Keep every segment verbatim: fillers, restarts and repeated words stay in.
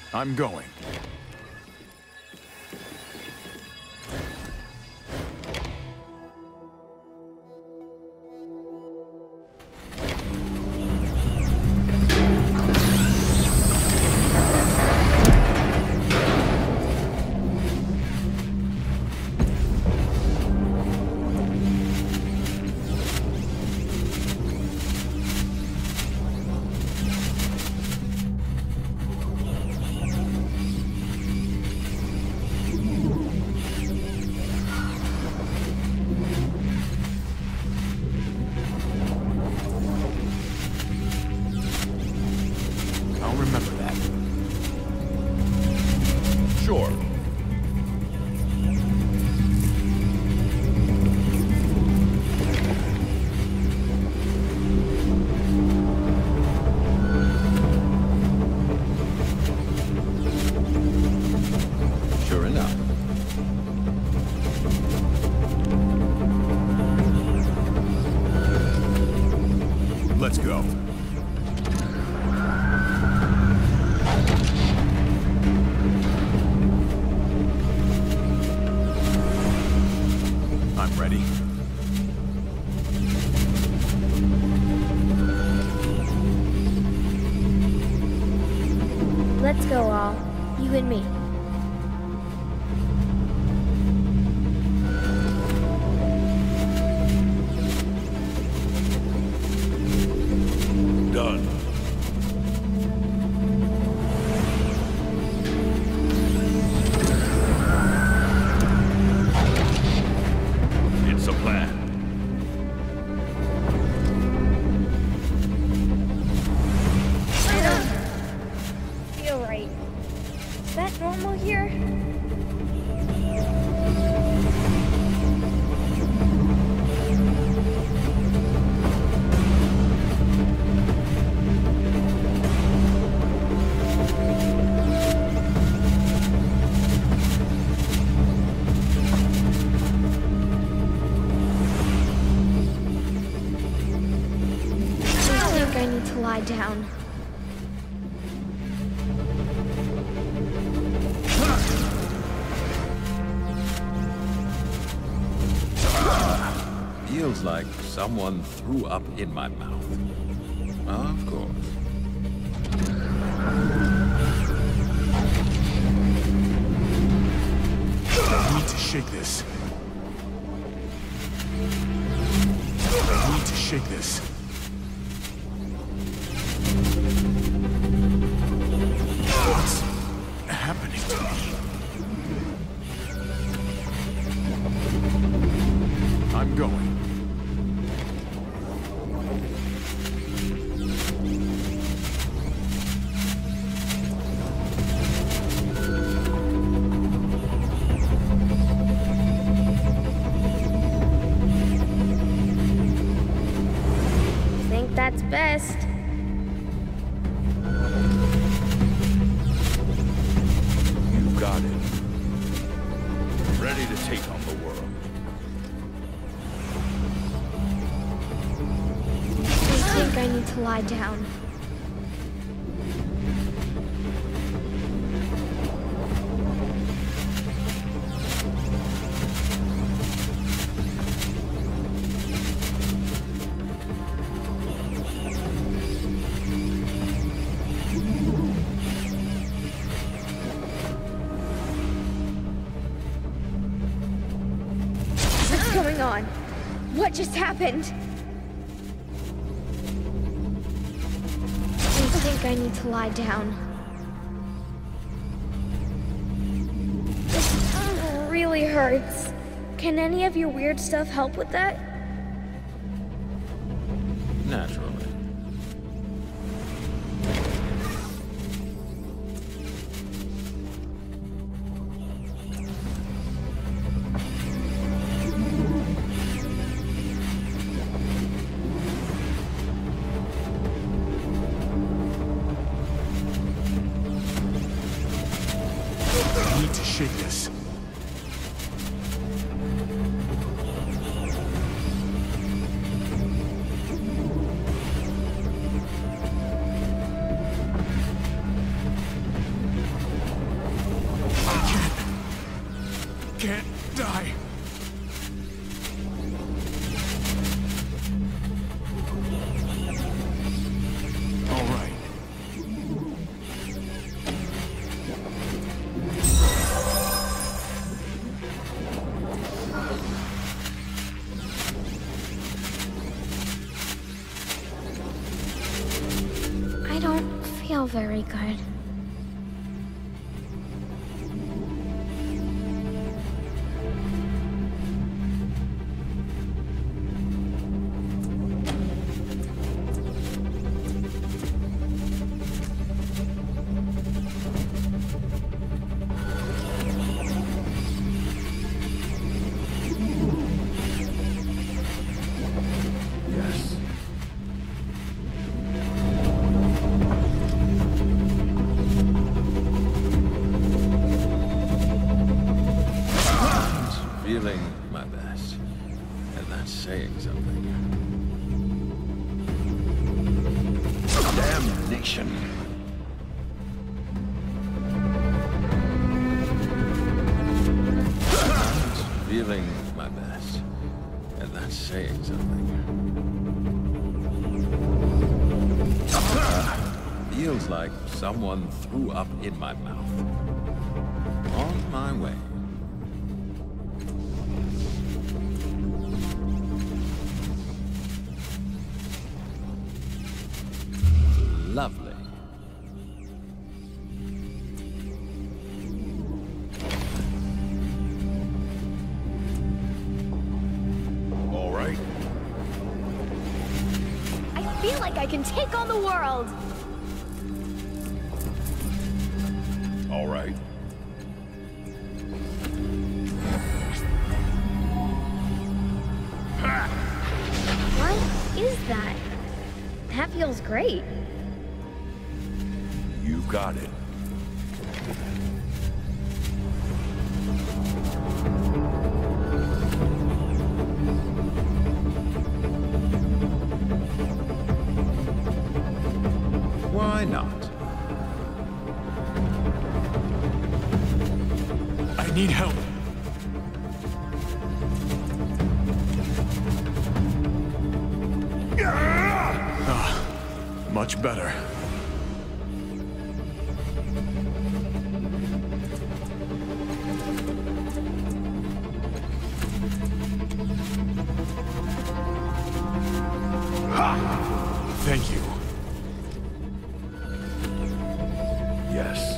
I'm going. I'll remember that. Sure. Sure enough. Let's go. I'm ready. Let's go, all. You and me. Done. It's a plan. I don't feel right. Is that normal here? I think I need to lie down. Feels like someone threw up in my mouth. Of course. I need to shake this. I need to shake this. What's happening to me? I'm going. Think that's best. You got it. Ready to take on the world. I think I need to lie down. What's going on? What just happened? I think I need to lie down. This really hurts. Can any of your weird stuff help with that? Naturally. I need to shake this. don't feel very good. Feeling my best. And that's saying something. Damnation. I'm feeling my best. And that's saying something. Uh, feels like someone threw up in my mouth. On my way. Lovely. All right. I feel like I can take on the world! All right. What is that? That feels great. You got it. Why not? I need help. Ah, much better. Thank you. Yes.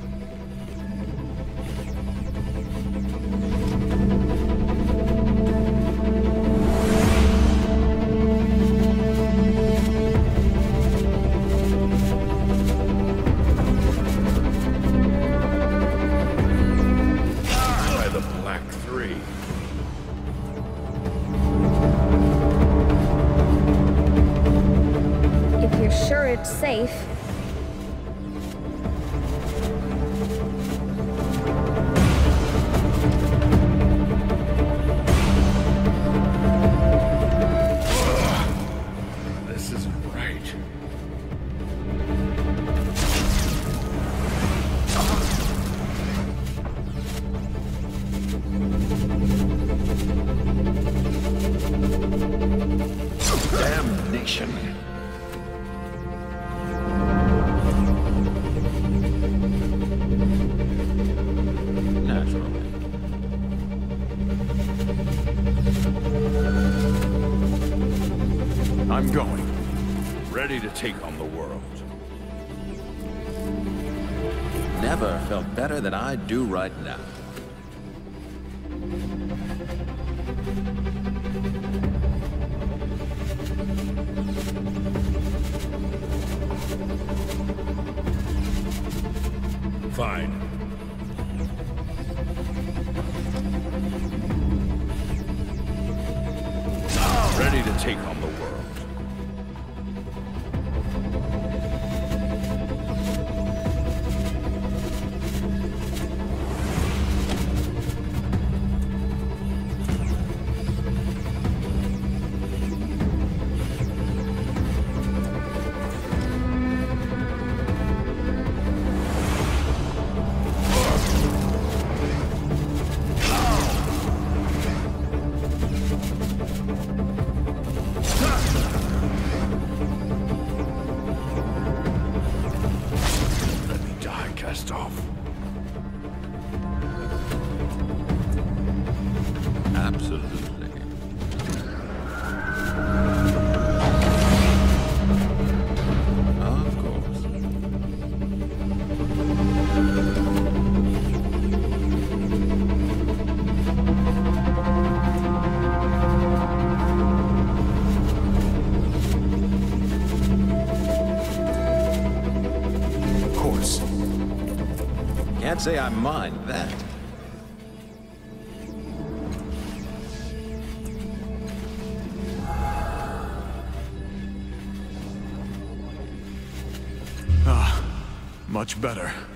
By the Black Three. If you're sure it's safe. This isn't right. Damnation. Naturally. I'm going. Ready to take on the world. Never felt better than I do right now. Fine. Ready to take on the world. Absolutely. Of course. Can't say I mind that. Ah, much better.